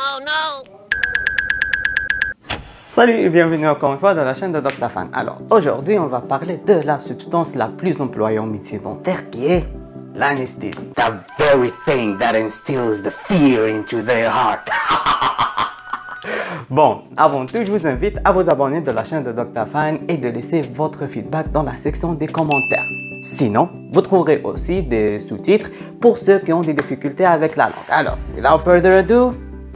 Oh no! Salut et bienvenue encore une fois dans la chaîne de Dr Fan. Alors aujourd'hui on va parler de la substance la plus employée en médecine dentaire qui est l'anesthésie. The very thing that instills the fear into their heart. Bon, avant tout, je vous invite à vous abonner de la chaîne de Dr Fan et de laisser votre feedback dans la section des commentaires. Sinon, vous trouverez aussi des sous-titres pour ceux qui ont des difficultés avec la langue. Alors, without further ado,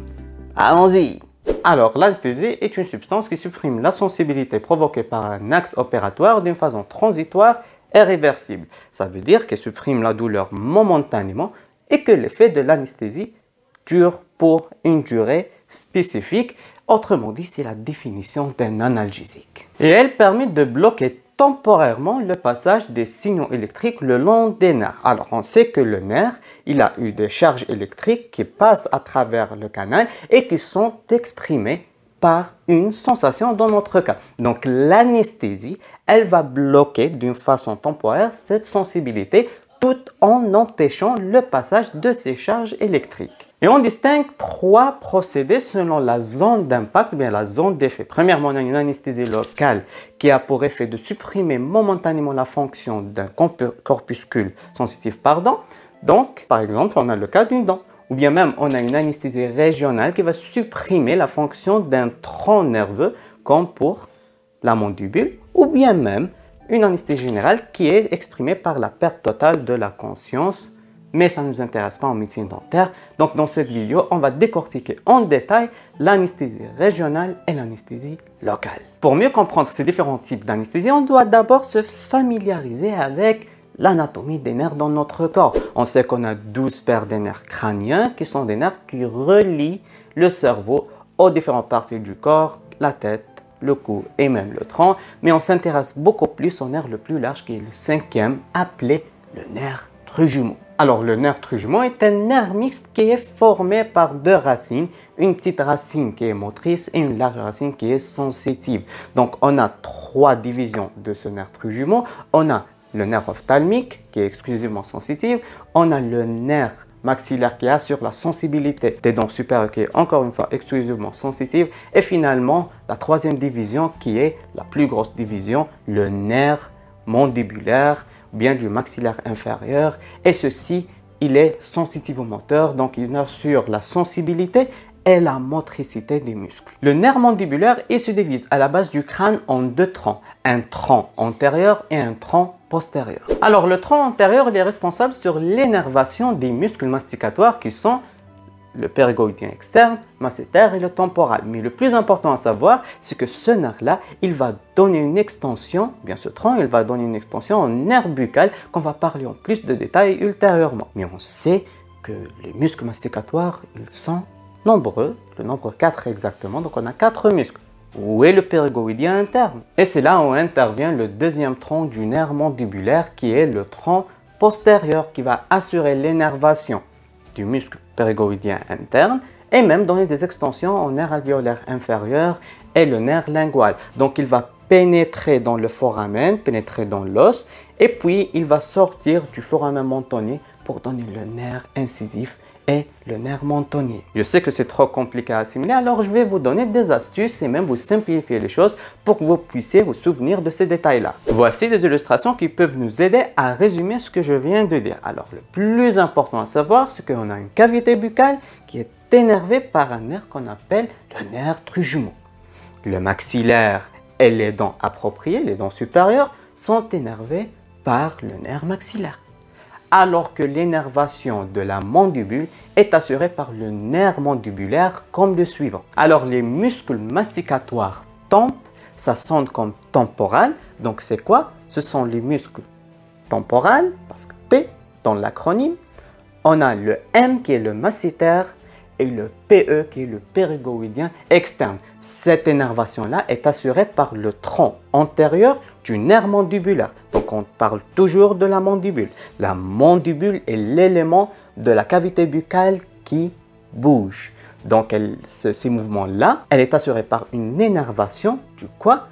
allons-y! Alors, l'anesthésie est une substance qui supprime la sensibilité provoquée par un acte opératoire d'une façon transitoire et réversible. Ça veut dire qu'elle supprime la douleur momentanément et que l'effet de l'anesthésie dure pour une durée spécifique. Autrement dit, c'est la définition d'un analgésique. Et elle permet de bloquer temporairement le passage des signaux électriques le long des nerfs. Alors, on sait que le nerf, il a eu des charges électriques qui passent à travers le canal et qui sont exprimées par une sensation dans notre cas. Donc, l'anesthésie, elle va bloquer d'une façon temporaire cette sensibilité tout en empêchant le passage de ces charges électriques. Et on distingue trois procédés selon la zone d'impact ou bien la zone d'effet. Premièrement, on a une anesthésie locale qui a pour effet de supprimer momentanément la fonction d'un corpuscule sensitif par dent. Donc, par exemple, on a le cas d'une dent. Ou bien même, on a une anesthésie régionale qui va supprimer la fonction d'un tronc nerveux, comme pour la mandibule, ou bien même une anesthésie générale qui est exprimée par la perte totale de la conscience, mais ça ne nous intéresse pas en médecine dentaire. Donc dans cette vidéo, on va décortiquer en détail l'anesthésie régionale et l'anesthésie locale. Pour mieux comprendre ces différents types d'anesthésie, on doit d'abord se familiariser avec l'anatomie des nerfs dans notre corps. On sait qu'on a 12 paires de nerfs crâniens qui sont des nerfs qui relient le cerveau aux différentes parties du corps, la tête, le cou et même le tronc, mais on s'intéresse beaucoup plus au nerf le plus large qui est le cinquième, appelé le nerf trijumeau. Alors le nerf trijumeau est un nerf mixte qui est formé par deux racines, une petite racine qui est motrice et une large racine qui est sensitive. Donc on a trois divisions de ce nerf trijumeau. On a le nerf ophtalmique qui est exclusivement sensitif, on a le nerf maxillaire qui assure la sensibilité des dents supérieures qui est encore une fois exclusivement sensitive, et finalement la troisième division qui est la plus grosse division, le nerf mandibulaire bien du maxillaire inférieur, et ceci il est sensitivomoteur, donc il assure la sensibilité et la motricité des muscles. Le nerf mandibulaire il se divise à la base du crâne en deux troncs, un tronc antérieur et un tronc postérieur. Alors le tronc antérieur il est responsable sur l'énervation des muscles masticatoires qui sont le périgoïdien externe, masséter et le temporal. Mais le plus important à savoir, c'est que ce nerf-là, il va donner une extension, bien ce tronc, il va donner une extension en nerf buccal qu'on va parler en plus de détails ultérieurement. Mais on sait que les muscles masticatoires, ils sont nombreux, le nombre 4 exactement, donc on a 4 muscles. Où est le périgoïdien interne? Et c'est là où intervient le deuxième tronc du nerf mandibulaire qui est le tronc postérieur qui va assurer l'énervation du muscle périgoïdien interne et même donner des extensions au nerf alvéolaire inférieur et le nerf lingual. Donc il va pénétrer dans le foramen, pénétrer dans l'os et puis il va sortir du foramen mentonnier pour donner le nerf incisif et le nerf mentonnier. Je sais que c'est trop compliqué à assimiler, alors je vais vous donner des astuces et même vous simplifier les choses pour que vous puissiez vous souvenir de ces détails-là. Voici des illustrations qui peuvent nous aider à résumer ce que je viens de dire. Alors le plus important à savoir, c'est qu'on a une cavité buccale qui est énervée par un nerf qu'on appelle le nerf trijumeau. Le maxillaire et les dents appropriées, les dents supérieures, sont énervées par le nerf maxillaire, alors que l'énervation de la mandibule est assurée par le nerf mandibulaire comme le suivant. Alors les muscles masticatoires tempes, ça sonne comme temporal, donc c'est quoi? Ce sont les muscles temporales, parce que T dans l'acronyme, on a le M qui est le masséter et le PE qui est le périgoïdien externe. Cette énervation-là est assurée par le tronc antérieur du nerf mandibulaire. Donc on parle toujours de la mandibule. La mandibule est l'élément de la cavité buccale qui bouge. Donc ces mouvements-là, elle est assurée par une énervation du quoi?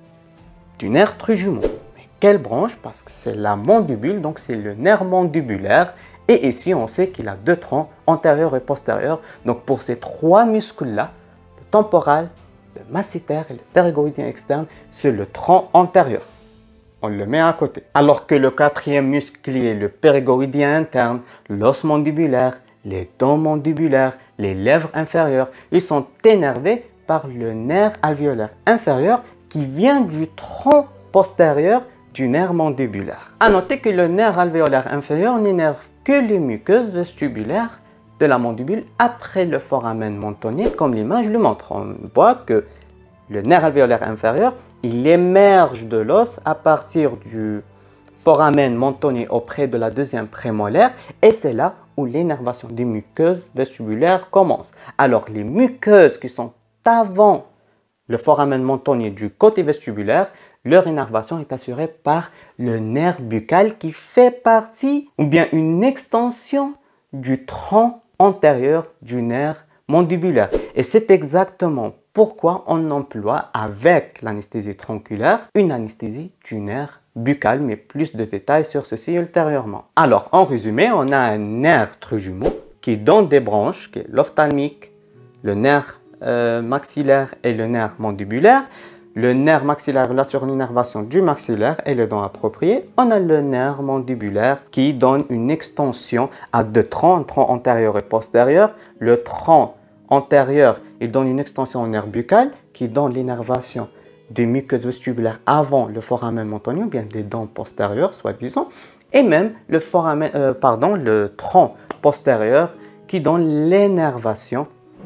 Du nerf trijumeau. Mais quelle branche? Parce que c'est la mandibule, donc c'est le nerf mandibulaire Et ici, on sait qu'il a deux troncs, antérieur et postérieur. Donc pour ces trois muscles-là, le temporal, le masséter et le périgoïdien externe, c'est le tronc antérieur. On le met à côté. Alors que le quatrième muscle qui est le périgoïdien interne, l'os mandibulaire, les dents mandibulaires, les lèvres inférieures, ils sont énervés par le nerf alvéolaire inférieur qui vient du tronc postérieur du nerf mandibulaire. A noter que le nerf alvéolaire inférieur n'énerve que les muqueuses vestibulaires de la mandibule après le foramen mentonnier, comme l'image le montre. On voit que le nerf alvéolaire inférieur, il émerge de l'os à partir du foramen mentonnier auprès de la deuxième prémolaire et c'est là où l'énervation des muqueuses vestibulaires commence. Alors les muqueuses qui sont avant le foramen mentonnier du côté vestibulaire, leur innervation est assurée par le nerf buccal qui fait partie ou bien une extension du tronc antérieur du nerf mandibulaire. Et c'est exactement pourquoi on emploie avec l'anesthésie tronculaire une anesthésie du nerf buccal, mais plus de détails sur ceci ultérieurement. Alors, en résumé, on a un nerf trijumeau qui donne des branches, qui est l'ophtalmique, le nerf maxillaire et le nerf mandibulaire. Le nerf maxillaire là sur l'innervation du maxillaire et les dents appropriées. On a le nerf mandibulaire qui donne une extension à deux troncs, un tronc antérieur et postérieur. Le tronc antérieur, il donne une extension au nerf buccal qui donne l'innervation des muqueuses vestibulaires avant le foramen mentonnier, ou bien des dents postérieures, soi-disant, et même le tronc postérieur qui donne l'énervation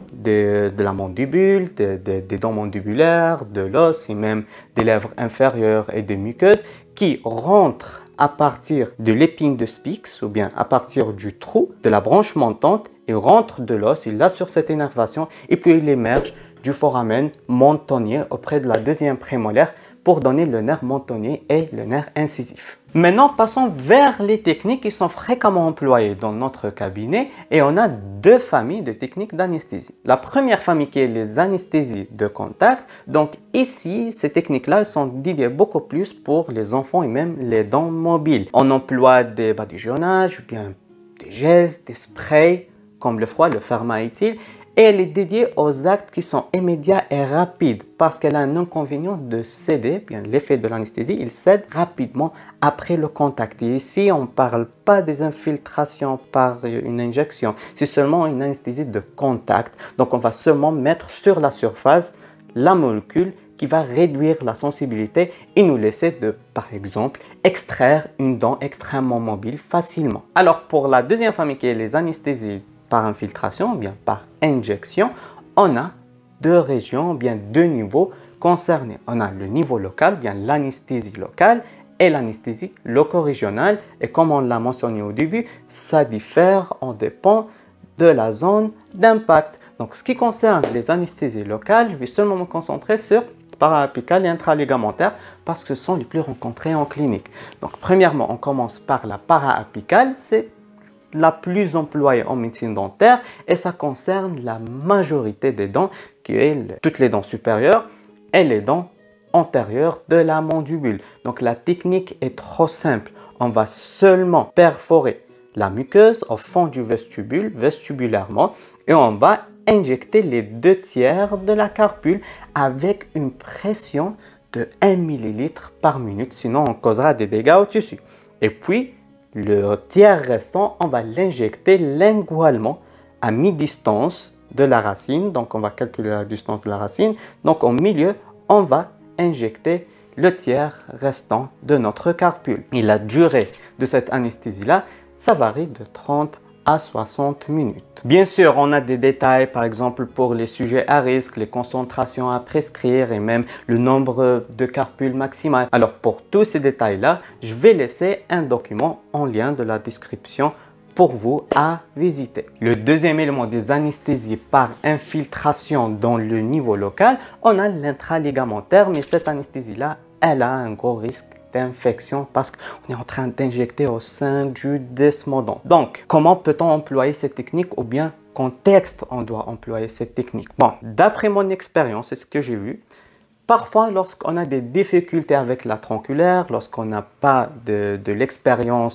de la mandibule, des dents mandibulaires, de l'os et même des lèvres inférieures et des muqueuses qui rentrent à partir de l'épine de Spix ou bien à partir du trou de la branche montante et rentre de l'os, il assure cette énervation et puis il émerge du foramen mentonnier auprès de la deuxième prémolaire pour donner le nerf mentonnier et le nerf incisif. Maintenant, passons vers les techniques qui sont fréquemment employées dans notre cabinet et on a deux familles de techniques d'anesthésie. La première famille qui est les anesthésies de contact. Donc ici, ces techniques-là sont dédiées beaucoup plus pour les enfants et même les dents mobiles. On emploie des badigeonnages, bien des gels, des sprays comme le froid, le pharmaéthyle. Et elle est dédiée aux actes qui sont immédiats et rapides parce qu'elle a un inconvénient de céder, bien l'effet de l'anesthésie, il cède rapidement après le contact. Et ici, on ne parle pas des infiltrations par une injection, c'est seulement une anesthésie de contact. Donc on va seulement mettre sur la surface la molécule qui va réduire la sensibilité et nous laisser de, par exemple, extraire une dent extrêmement mobile facilement. Alors pour la deuxième famille qui est les anesthésies par infiltration ou bien par injection, on a deux régions, bien deux niveaux concernés. On a le niveau local, bien l'anesthésie locale et l'anesthésie loco-régionale. Et comme on l'a mentionné au début, ça diffère, on dépend de la zone d'impact. Donc, ce qui concerne les anesthésies locales, je vais seulement me concentrer sur para-apicale et intraligamentaire parce que ce sont les plus rencontrés en clinique. Donc, premièrement, on commence par la para-apicale, c'est la plus employée en médecine dentaire et ça concerne la majorité des dents qui est toutes les dents supérieures et les dents antérieures de la mandibule. Donc la technique est trop simple. On va seulement perforer la muqueuse au fond du vestibule, vestibulairement, et on va injecter les 2/3 de la carpule avec une pression de 1 ml par minute, sinon on causera des dégâts au tissu. Et puis, le tiers restant, on va l'injecter lingualement à mi-distance de la racine. Donc, on va calculer la distance de la racine. Donc, au milieu, on va injecter le tiers restant de notre carpule. Et la durée de cette anesthésie-là, ça varie de 30 à 60 minutes. Bien sûr, on a des détails, par exemple pour les sujets à risque, les concentrations à prescrire et même le nombre de carpules maximales. Alors pour tous ces détails-là, je vais laisser un document en lien de la description pour vous à visiter. Le deuxième élément des anesthésies par infiltration dans le niveau local, on a l'intraligamentaire, mais cette anesthésie-là, elle a un gros risque d'infection parce qu'on est en train d'injecter au sein du desmodon. Donc, comment peut-on employer cette technique ou bien contexte on doit employer cette technique? Bon, d'après mon expérience et ce que j'ai vu, parfois lorsqu'on a des difficultés avec la tronculaire, lorsqu'on n'a pas de l'expérience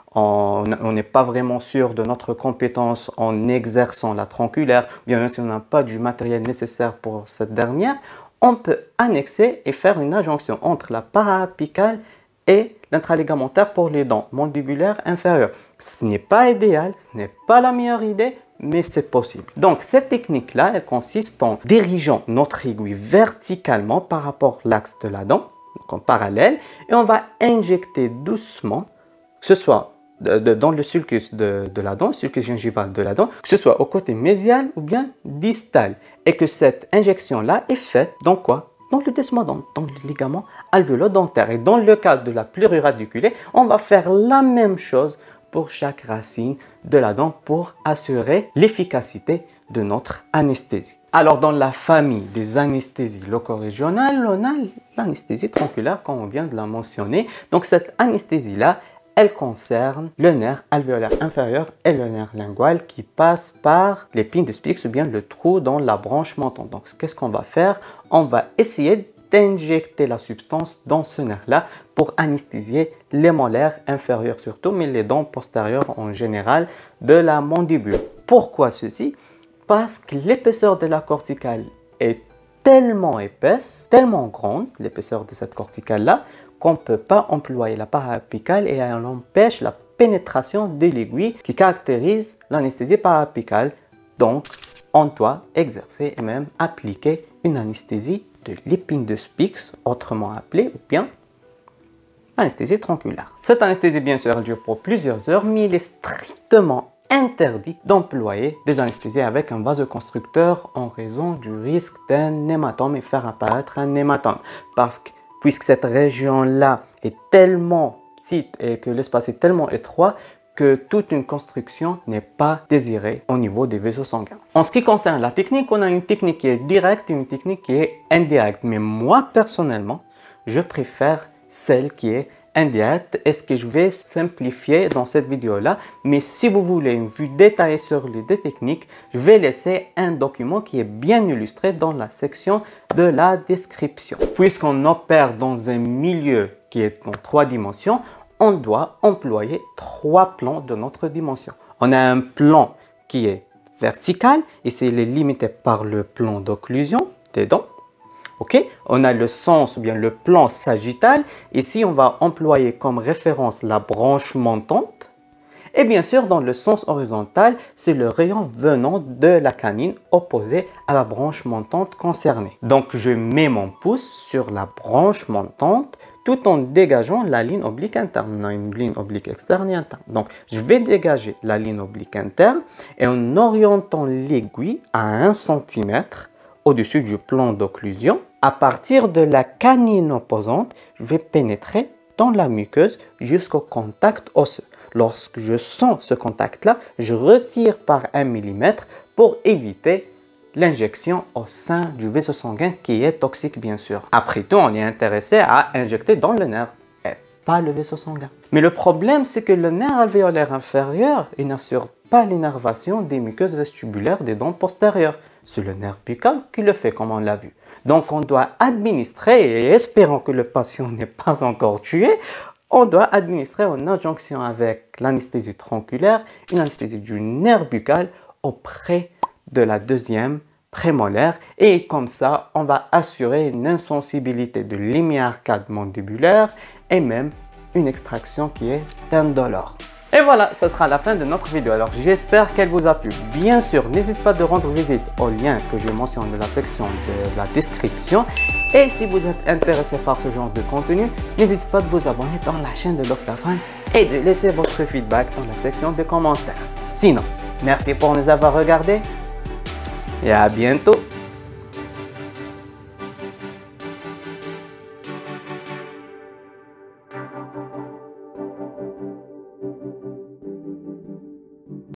on n'est pas vraiment sûr de notre compétence en exerçant la tronculaire, bien même si on n'a pas du matériel nécessaire pour cette dernière, on peut annexer et faire une adjonction entre la para-apicale et l'intraligamentaire pour les dents mandibulaires inférieures. Ce n'est pas idéal, ce n'est pas la meilleure idée, mais c'est possible. Donc cette technique-là, elle consiste en dirigeant notre aiguille verticalement par rapport à l'axe de la dent, donc en parallèle, et on va injecter doucement, que ce soit dans le sulcus de la dent, le sulcus gingival de la dent, que ce soit au côté mésial ou bien distal, et que cette injection-là est faite dans quoi? Dans le desmodonte, dans le ligament alvéolo-dentaire. Et dans le cas de la pluriraduculée, on va faire la même chose pour chaque racine de la dent pour assurer l'efficacité de notre anesthésie. Alors dans la famille des anesthésies locorégionales, on a l'anesthésie tronculaire comme on vient de la mentionner. Donc cette anesthésie-là, elle concerne le nerf alvéolaire inférieur et le nerf lingual qui passe par l'épine de Spix ou bien le trou dans la branche montante. Donc qu'est-ce qu'on va faire? On va essayer d'injecter la substance dans ce nerf-là pour anesthésier les molaires inférieurs surtout, mais les dents postérieures en général de la mandibule. Pourquoi ceci? Parce que l'épaisseur de la corticale est tellement épaisse, tellement grande, l'épaisseur de cette corticale-là, qu'on ne peut pas employer la para-apicale et elle empêche la pénétration de l'aiguille qui caractérise l'anesthésie para-apicale. Donc, on doit exercer et même appliquer une anesthésie de l'épine de Spix, autrement appelée ou bien anesthésie tronculaire. Cette anesthésie, bien sûr, elle dure pour plusieurs heures, mais il est strictement interdit d'employer des anesthésies avec un vasoconstricteur en raison du risque d'un hématome et faire apparaître un hématome. Parce que puisque cette région-là est tellement petite et que l'espace est tellement étroit que toute une construction n'est pas désirée au niveau des vaisseaux sanguins. En ce qui concerne la technique, on a une technique qui est directe et une technique qui est indirecte. Mais moi, personnellement, je préfère celle qui est indirecte et ce que je vais simplifier dans cette vidéo-là. Mais si vous voulez une vue détaillée sur les deux techniques, je vais laisser un document qui est bien illustré dans la section de la description. Puisqu'on opère dans un milieu qui est en 3 dimensions, on doit employer 3 plans de notre dimension. On a un plan qui est vertical, et c'est limité par le plan d'occlusion des dents. Okay? On a le sens ou bien le plan sagittal. Ici, on va employer comme référence la branche montante. Et bien sûr, dans le sens horizontal, c'est le rayon venant de la canine opposé à la branche montante concernée. Donc, je mets mon pouce sur la branche montante tout en dégageant la ligne oblique interne. On a une ligne oblique externe et interne. Donc, je vais dégager la ligne oblique interne et en orientant l'aiguille à 1 cm au-dessus du plan d'occlusion, à partir de la canine opposante, je vais pénétrer dans la muqueuse jusqu'au contact osseux. Lorsque je sens ce contact-là, je retire par 1 mm pour éviter l'injection au sein du vaisseau sanguin qui est toxique bien sûr. Après tout, on est intéressé à injecter dans le nerf et pas le vaisseau sanguin. Mais le problème, c'est que le nerf alvéolaire inférieur, il n'assure pas l'innervation des muqueuses vestibulaires des dents postérieures. C'est le nerf buccal qui le fait, comme on l'a vu. Donc, on doit administrer, et espérant que le patient n'est pas encore tué, on doit administrer en adjonction avec l'anesthésie tronculaire, une anesthésie du nerf buccal auprès de la 2e prémolaire. Et comme ça, on va assurer une insensibilité de l'hémiarcade mandibulaire et même une extraction qui est indolore. Et voilà, ce sera la fin de notre vidéo. Alors j'espère qu'elle vous a plu. Bien sûr, n'hésite pas de rendre visite au lien que je mentionne dans la section de la description. Et si vous êtes intéressé par ce genre de contenu, n'hésitez pas de vous abonner dans la chaîne de Dr. Fan et de laisser votre feedback dans la section de commentaires. Sinon, merci pour nous avoir regardés et à bientôt.